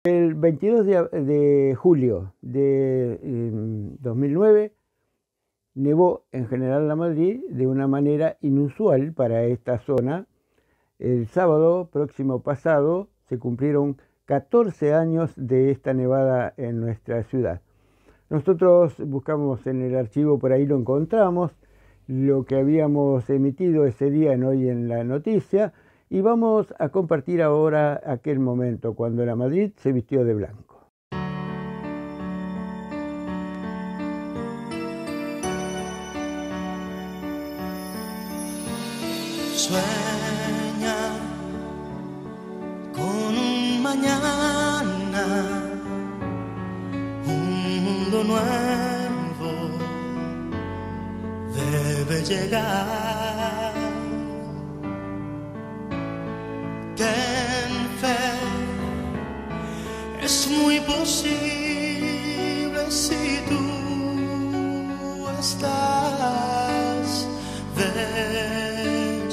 El 22 de julio de 2009 nevó en General La Madrid de una manera inusual para esta zona. El sábado próximo pasado se cumplieron 14 años de esta nevada en nuestra ciudad. Nosotros buscamos en el archivo, por ahí lo encontramos, lo que habíamos emitido ese día en Hoy en la Noticia, y vamos a compartir ahora aquel momento cuando la Madrid se vistió de blanco. Sueña con un mañana, un mundo nuevo debe llegar. Ten fe, es muy posible si tú estás decidido.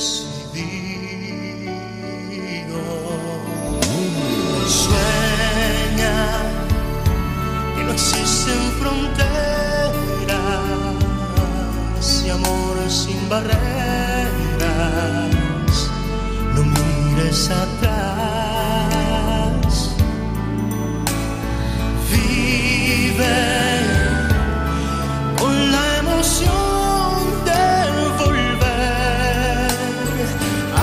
Sueña que no existen fronteras y amor sin barreras. No mires atrás, vive con la emoción de volver a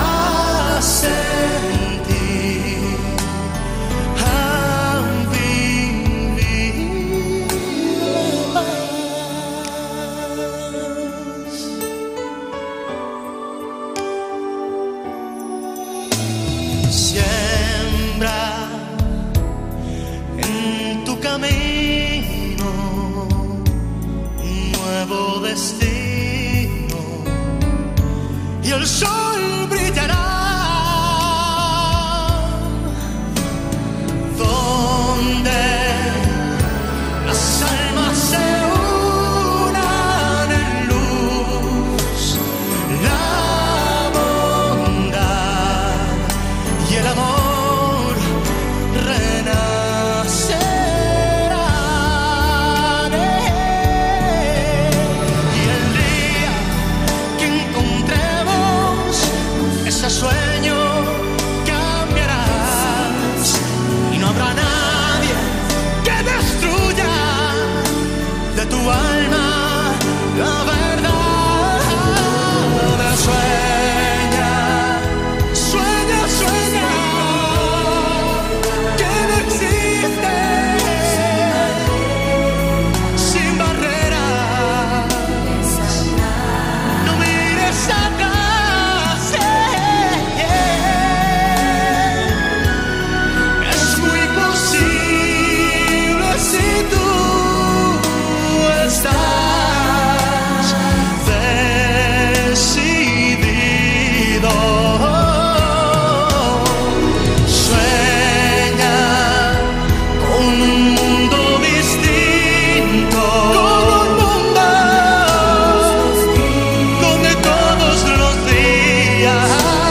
sentir, a vivir más. Siembra en tu camino un nuevo destino y el sol brillará donde las almas se unan en luz, la bondad y el amor renacerán. Y el día que encontremos ese sueño cambiarás y no habrá nadie que destruya de tu alma la verdad. Sueña, sueña, sueña que no existe sin barreras. No mires atrás, es muy posible si tú estás decidido. Sueña con un mundo distinto, con un mundo donde todos los días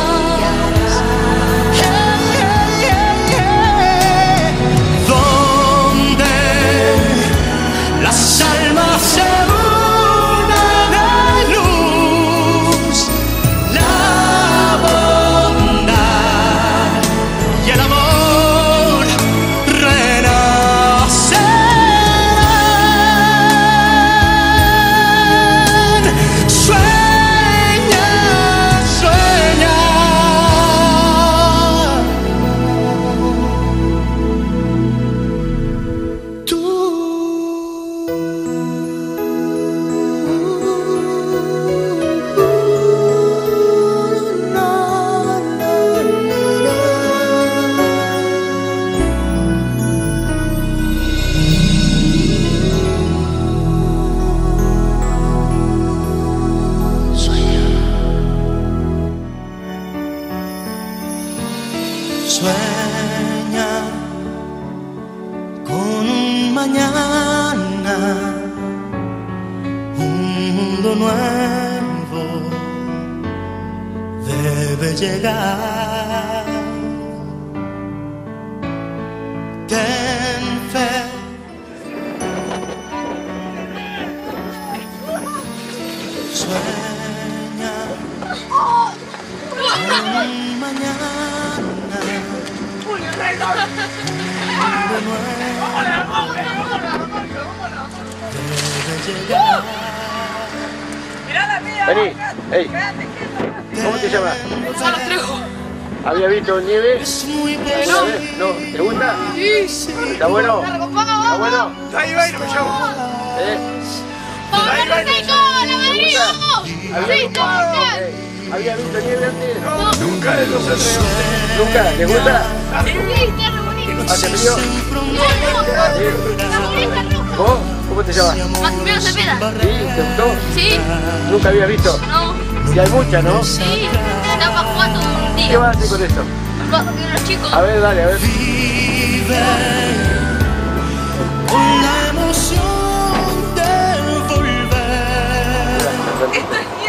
donde las almas se unan en luz, la bondad y el amor renacerán. Sueña, sueña. Tú. Sueña con un mañana, un mundo nuevo debe llegar. ten fe. Sueña con mañana de nuevo debe llegar. Vení, hey, ¿cómo te llamas? Gonzalo Trejo. ¿Había visto nieve? Es muy ¿Alguna vez? ¿No? ¿Te gusta? Sí. ¿Está bueno? ¿Está bueno? Ahí va y no me llamo. ¿Eh? ¡Vamos, Trejo! ¡La Madrid! ¡Vamos! ¿Había, ¡Sí, está ¿Había visto nieve antes? No. Nunca de los otros. ¿Nunca? ¿Te gusta? Sí, está re bonito. ¿Hace frío? Sí. La Madrid está roja. ¿Vos? ¿Cómo te llamas? Maximiliano Cepeda. ¿Sí? ¿Te gustó? Sí. ¿Nunca había visto? No. Y hay muchas, ¿no? Sí. Está para jugar todo un ¿Qué día. vas a hacer con esto? Los chicos. A ver, dale, a ver. Vive con la emoción de volver.